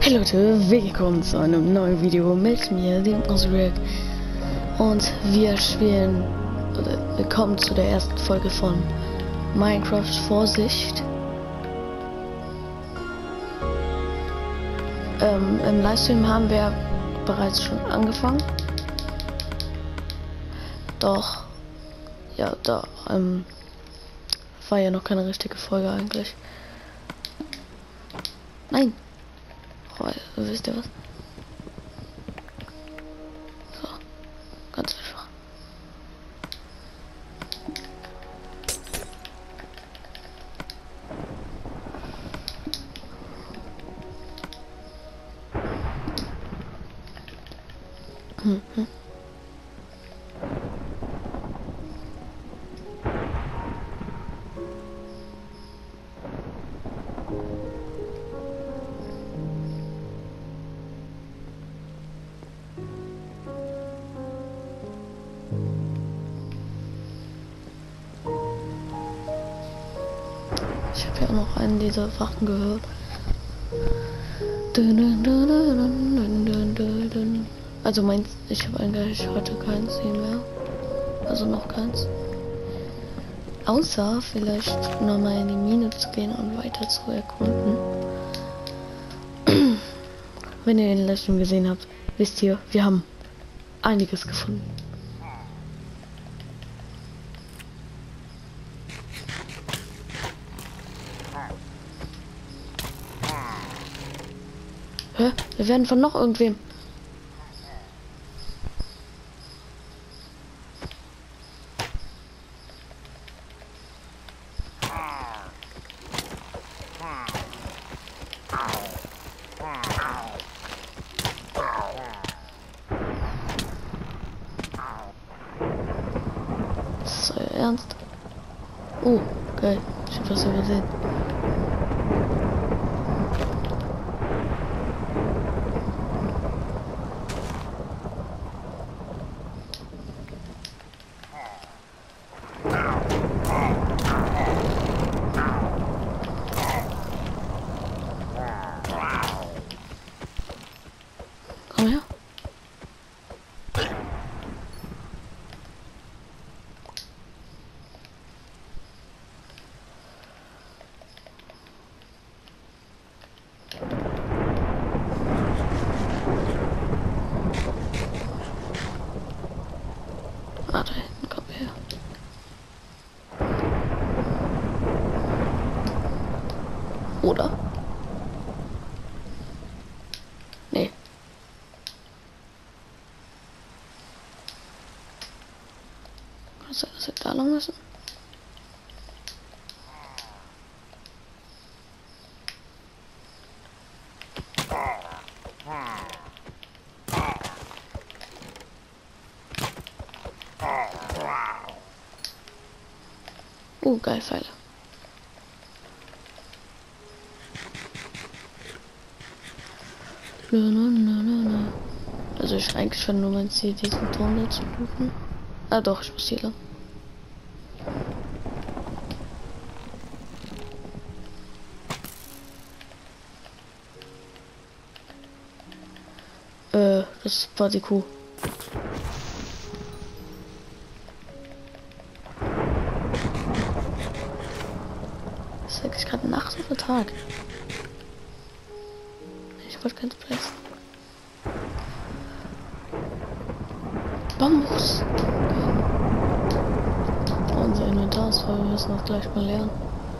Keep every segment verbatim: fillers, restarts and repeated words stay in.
Hey Leute, willkommen zu einem neuen Video mit mir, dem Osric. Und wir spielen, oder wir kommen zu der ersten Folge von Minecraft Vorsicht. Ähm, im Livestream haben wir bereits schon angefangen. Doch, ja, da ähm, war ja noch keine richtige Folge eigentlich. Nein! Oh, wisst ihr was? So, ganz einfach. Hm, hm. Ich habe ja auch noch einen dieser Wachen gehört. Also meins, ich habe eigentlich heute keins mehr. Also noch keins. Außer vielleicht nochmal in die Mine zu gehen und weiter zu erkunden. Wenn ihr den Livestream gesehen habt, wisst ihr, wir haben einiges gefunden. Hä? Wir werden von noch irgendwem. Das ist euer Ernst? Oh, geil. Ich hab was übersehen. Komm her. Ah, da hinten, komm her. Oder? Nee. Kann es sein, dass wir da lang müssen? Uh, geil, Pfeile. Na, na, na, na, na. Also ich eigentlich schon nur mein Ziel, diesen Turm da zu suchen. Ah doch, ich muss hier lang. Äh, das war die Kuh. Ist eigentlich gerade Nacht oder Tag? Ich wollte ganz pressen. Bambus! Okay. Unser Inventar ist voll, wir müssen auch gleich mal lernen.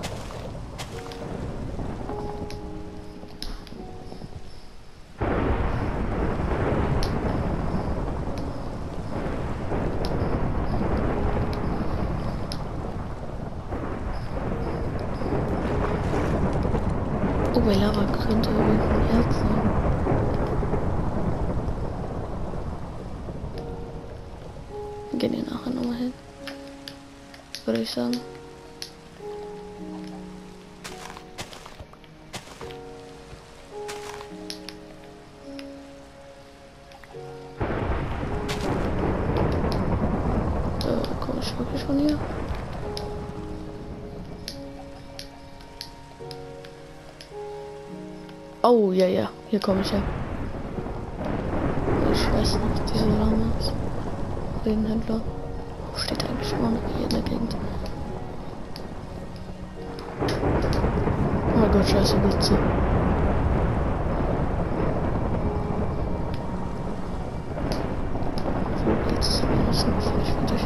Oh, bei Lava könnte irgendein Herz sein. Wir gehen hier nachher nochmal hin. Würde ich sagen. Da komme ich wirklich von hier. Oh, ja, ja. Hier komme ich ja. Ich weiß nicht, diese Name ist. Redenhändler. Wo steht eigentlich immer noch hier in der Gegend? Oh mein Gott, scheiße, Blitze. Wo geht's? Das ist noch völlig fertig.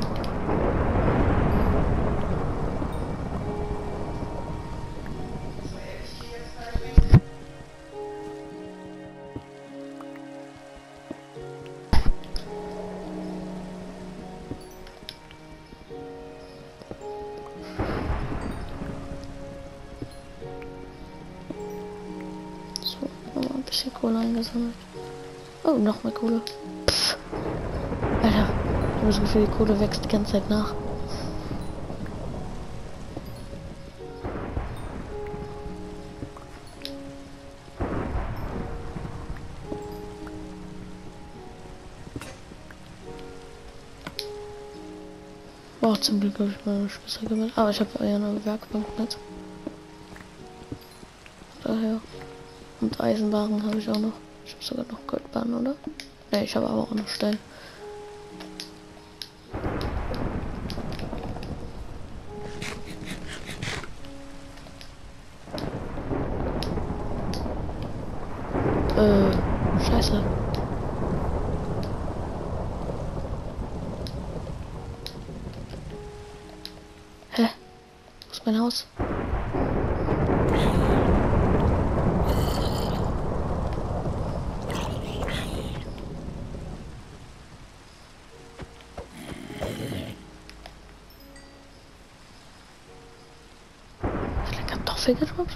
Bisschen Kohle eingesammelt. Oh, noch mehr Kohle. Pff. Alter, ich habe das Gefühl, die Kohle wächst die ganze Zeit nach. Boah, zum Glück habe ich meine Schlüssel gemacht. Aber ich habe ja eine Werkbank mit. Daher. Und Eisenbahnen habe ich auch noch. Ich habe sogar noch Goldbahnen, oder? Ne, ich habe aber auch noch Stein. Äh, scheiße. Hä? Wo ist mein Haus? Gedroppt.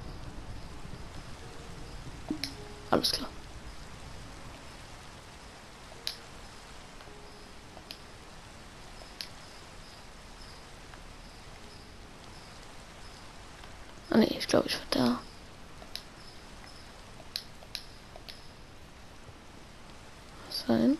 Alles klar. Ah ne, ich glaube, ich war da. Sein.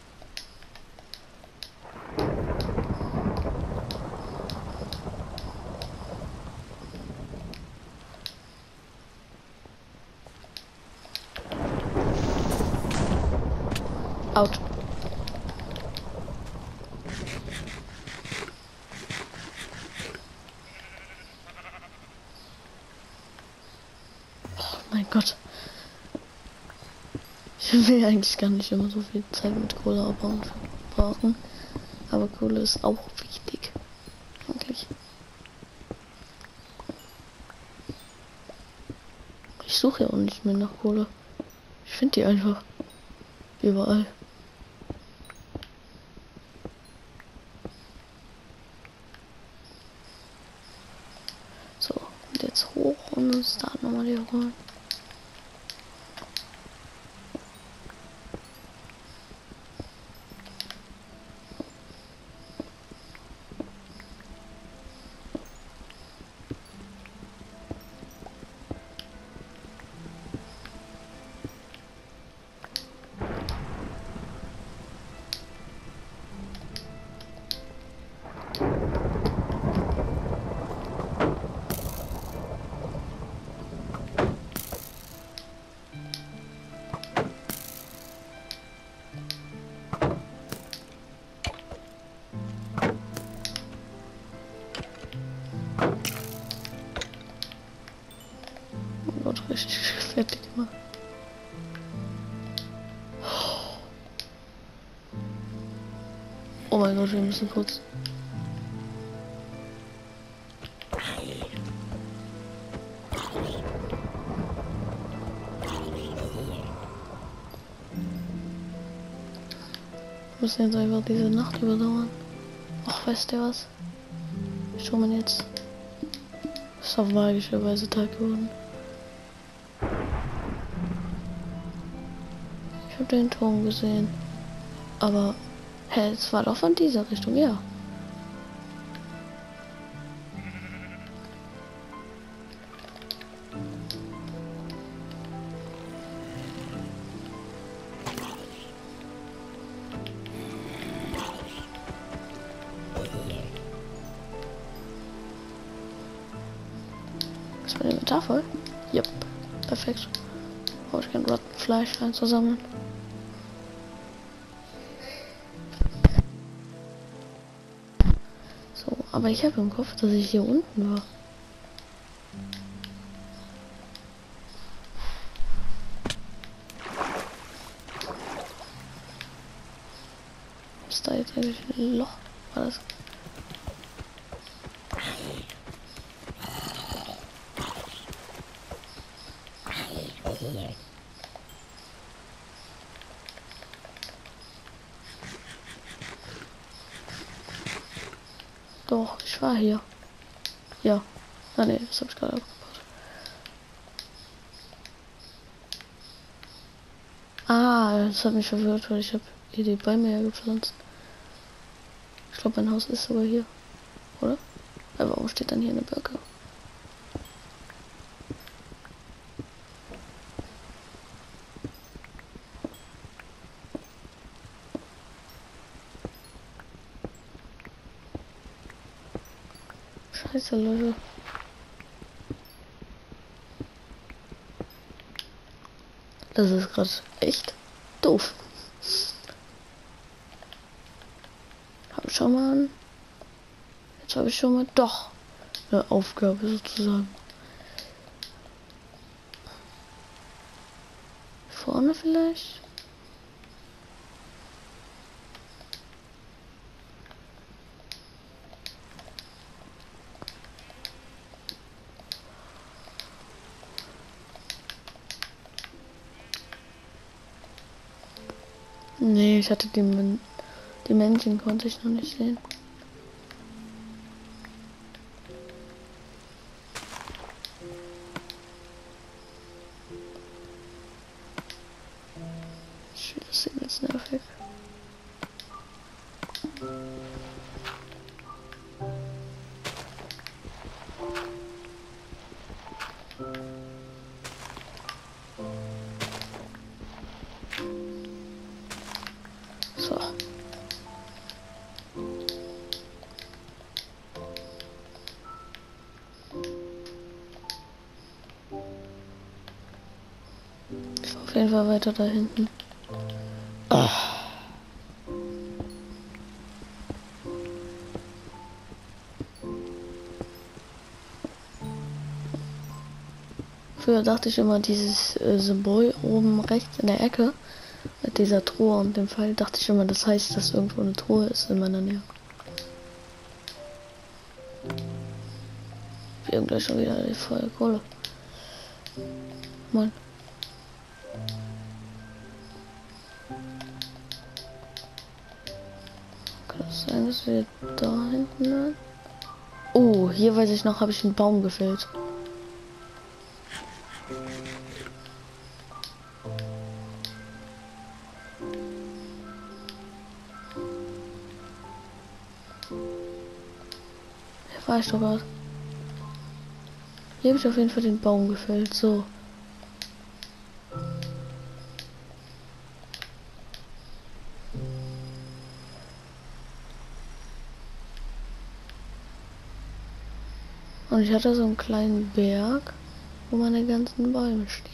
Out. Oh mein Gott. Ich will eigentlich gar nicht immer so viel Zeit mit Kohle abbauen brauchen. Aber Kohle ist auch wichtig. Eigentlich. Ich suche ja auch nicht mehr nach Kohle. Ich finde die einfach überall. So, und jetzt hoch und uns da nochmal die holen. Richtig fertig gemacht. Oh mein Gott, wir müssen kurz. Wir müssen jetzt einfach diese Nacht überdauern. Ach, weißt du was? Ich hole mir jetzt. Ist auf magische Weise Tag geworden. Ich habe den Turm gesehen. Aber, hä, es war doch von dieser Richtung, ja. Ist mein Inventar voll? Jupp, perfekt. Perfekt. Brauche ich kein Rottenfleisch einzusammeln. So, aber ich habe im Kopf, dass ich hier unten war. Ist da jetzt eigentlich ein Loch? War das? Doch, ich war hier. Ja. Ah ne, das habe ich gerade abgebaut. Ah, das hat mich verwirrt, weil ich habe hier die Bäume hergepflanzt. Ich glaube, mein Haus ist sogar hier. Oder? Aber warum steht dann hier eine Birke? Scheiße, Leute. Das ist gerade echt doof. Hab ich schon mal. Jetzt habe ich schon mal doch eine Aufgabe sozusagen. Vorne vielleicht? Nee, ich hatte die, Men die Männchen konnte ich noch nicht sehen. Das ist jetzt nervig. So. Ich war auf jeden Fall weiter da hinten. Ach. Früher dachte ich immer, dieses äh, Symbol oben rechts in der Ecke mit dieser Truhe und dem Pfeil, dachte ich immer, das heißt, dass irgendwo eine Truhe ist in meiner Nähe. Wir haben gleich schon wieder die volle Kohle. Moin. Kann es sein, dass wir da hinten sind? Oh, hier weiß ich noch, habe ich einen Baum gefällt. Hier war ich doch gerade. Hier habe ich auf jeden Fall den Baum gefällt. So. Und ich hatte so einen kleinen Berg, wo meine ganzen Bäume stehen.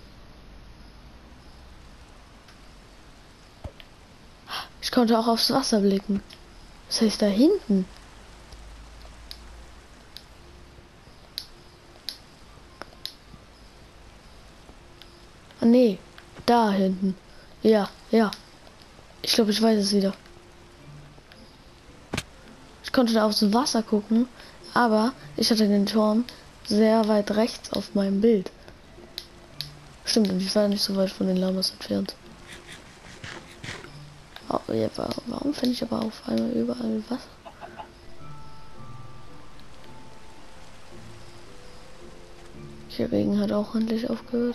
Ich konnte auch aufs Wasser blicken. Was heißt da hinten? Ah nee, da hinten. Ja, ja. Ich glaube, ich weiß es wieder. Ich konnte da aufs Wasser gucken, aber ich hatte den Turm sehr weit rechts auf meinem Bild. Stimmt, und ich war nicht so weit von den Lamas entfernt. Oh, ja, warum finde ich aber auf einmal überall Wasser? Der Regen hat auch endlich aufgehört.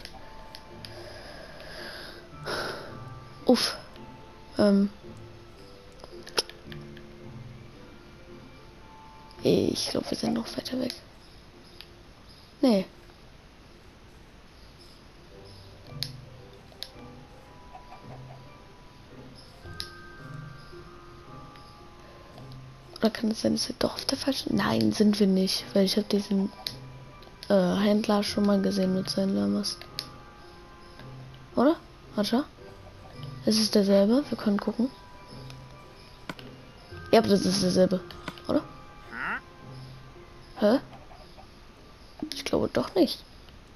Uff. Ähm. Ich glaube, wir sind noch weiter weg. Nee. Oder kann es sein, dass wir doch auf der falschen... Nein, sind wir nicht. Weil ich habe diesen äh, Händler schon mal gesehen mit seinen Lamas. Oder? Warte. Es ist derselbe. Wir können gucken. Ja, aber das ist derselbe. Oder? Hä? Ich glaube doch nicht.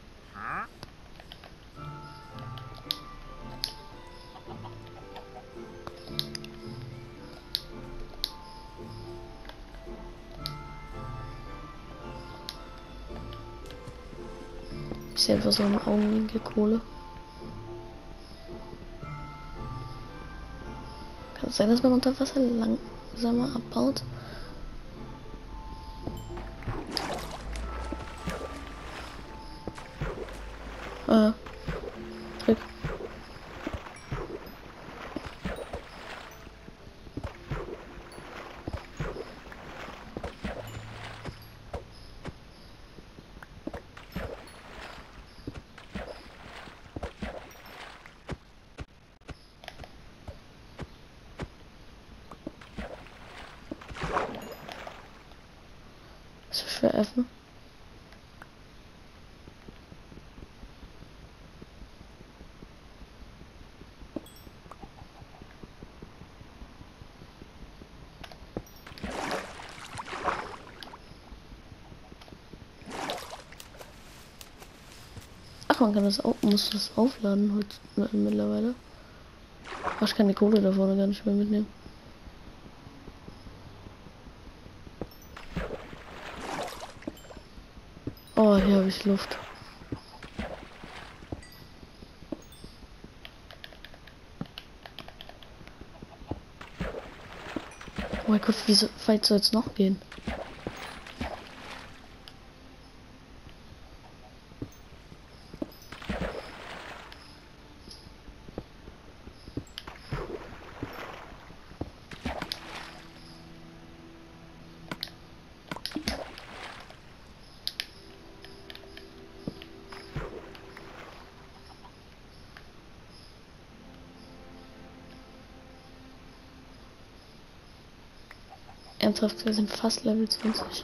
Ich sehe einfach so im Augenwinkel Kohle. Kann es sein, dass man unter Wasser langsamer abbaut? Ah. Trick. Ist so schwer öffnen. Ach, man kann das auch, muss das aufladen heute mittlerweile. Ach, ich kann die Kohle da vorne gar nicht mehr mitnehmen. Oh, hier habe ich Luft. Oh mein Gott, wie so weit soll es noch gehen? Ernsthaft, wir sind fast Level zwanzig.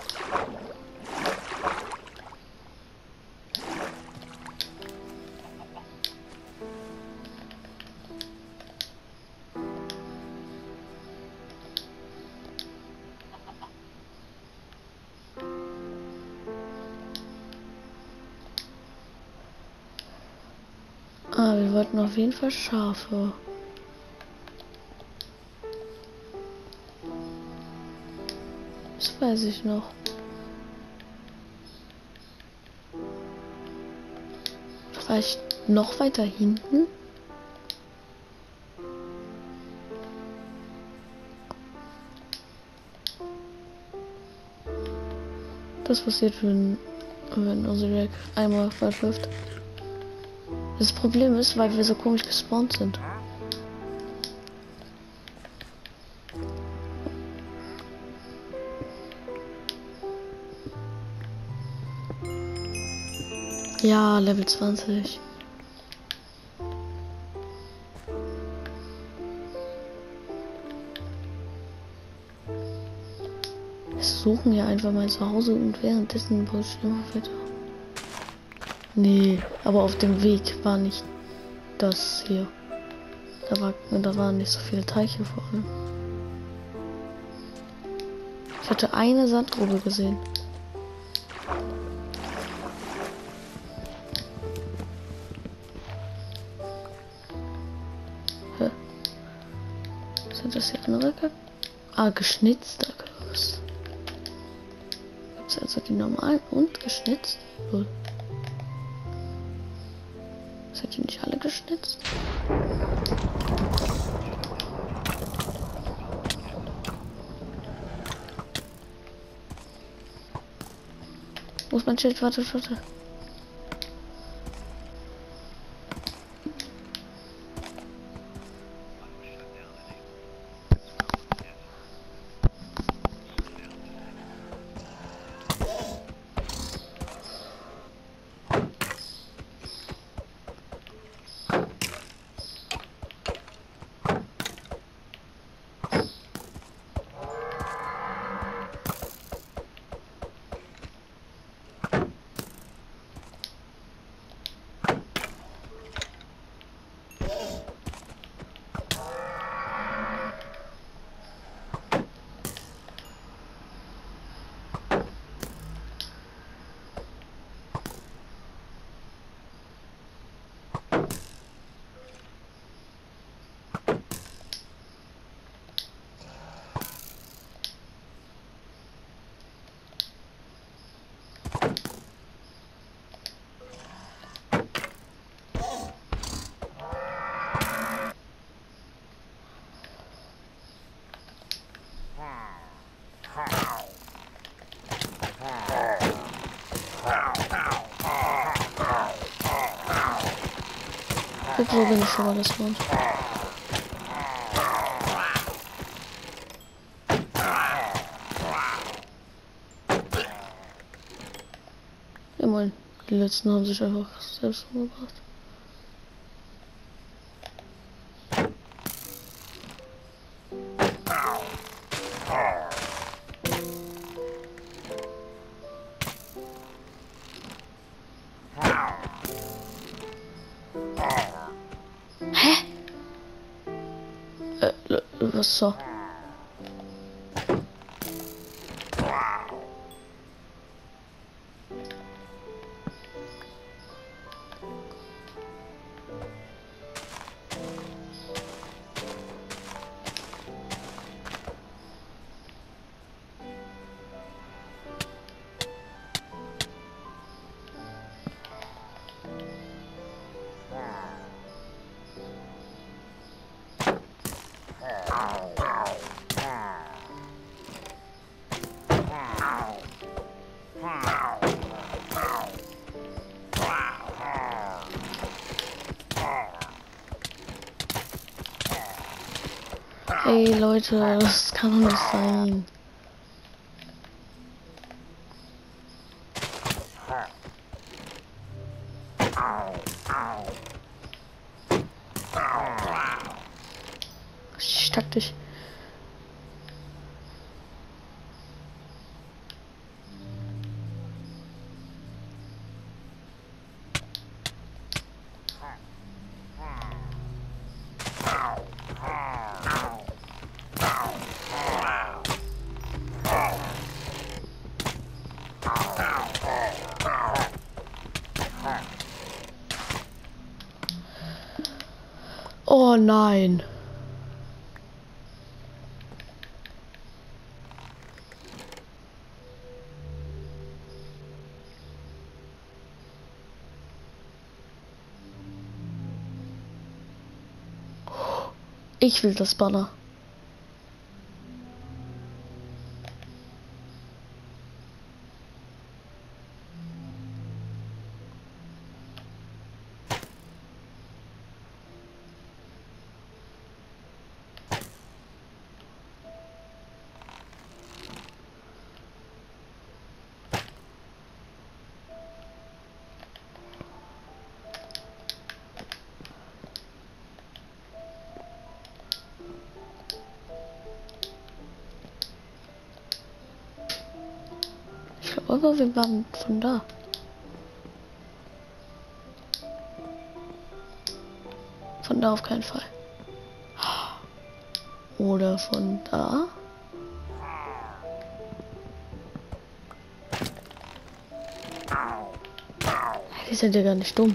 Ah, wir wollten auf jeden Fall Schafe. Das weiß ich noch. Vielleicht noch weiter hinten? Das passiert, wenn, wenn Osirak einmal falsch läuft. Das Problem ist, weil wir so komisch gespawnt sind. Ja, Level zwanzig. Wir suchen ja einfach mal zu Hause und währenddessen baue ich immer weiter. Nee, aber auf dem Weg war nicht das hier. Da, war, da waren nicht so viele Teiche vor allem. Ich hatte eine Sandgrube gesehen. Hä? Sind das hier andere? Ah, geschnitzter Kürbis. Gibt's also die normalen und geschnitzt? Cool. Seid ihr nicht alle geschnitzt? Wo ist mein Schild? Warte, warte. Guck, so bin ich schon mal gespawnt. Ja moin, die letzten haben sich einfach selbst umgebracht. Hä? Äh, was so? Ey Leute, das kann doch nicht sein. Ich stack dich. Oh nein. Ich will das Banner. Aber wir waren von da. Von da auf keinen Fall. Oder von da. Die sind ja gar nicht dumm.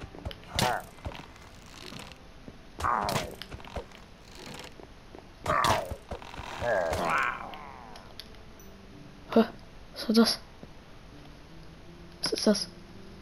Hä? Was war das? Was ist das?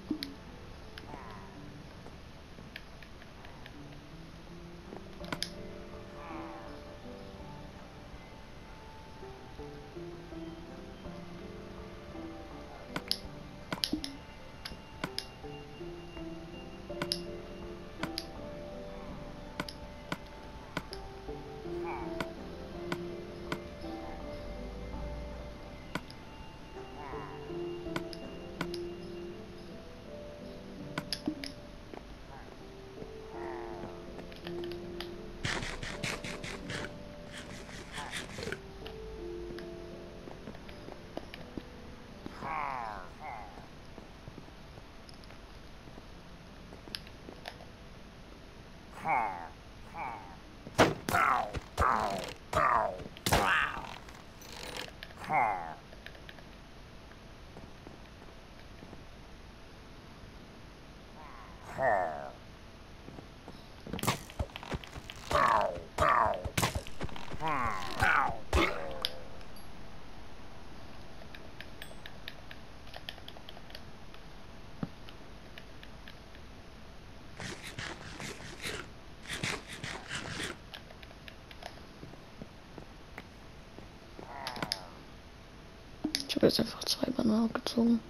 Ich habe jetzt einfach zwei Bananen abgezogen.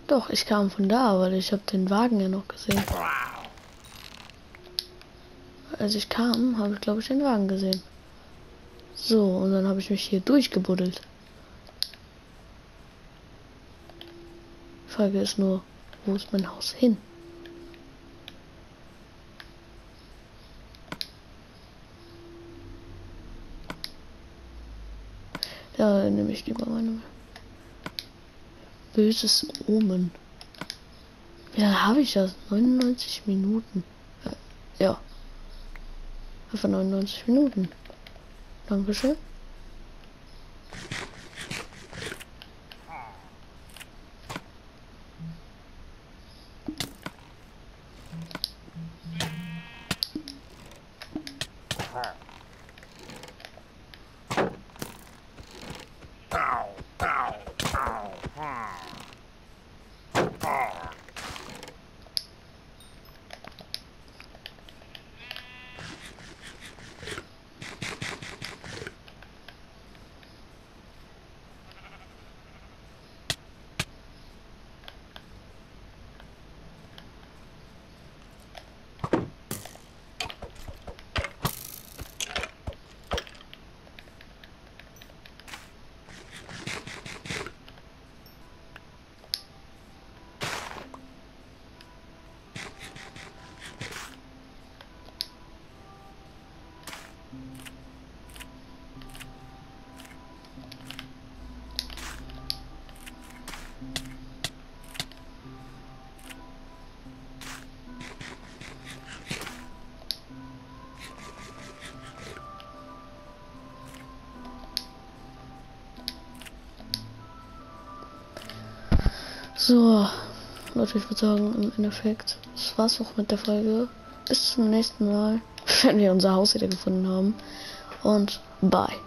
Doch, ich kam von da, weil ich habe den Wagen ja noch gesehen. Als ich kam, habe ich glaube ich den Wagen gesehen. So, und dann habe ich mich hier durchgebuddelt. Die Frage ist nur, wo ist mein Haus hin? Ja, dann nehme ich lieber meine böses Omen. Ja, habe ich das? neunundneunzig Minuten. Äh, ja. Einfach neunundneunzig Minuten. Dankeschön. So, Leute, ich würde sagen, im Endeffekt, das war's auch mit der Folge. Bis zum nächsten Mal, wenn wir unser Haus wieder gefunden haben. Und bye.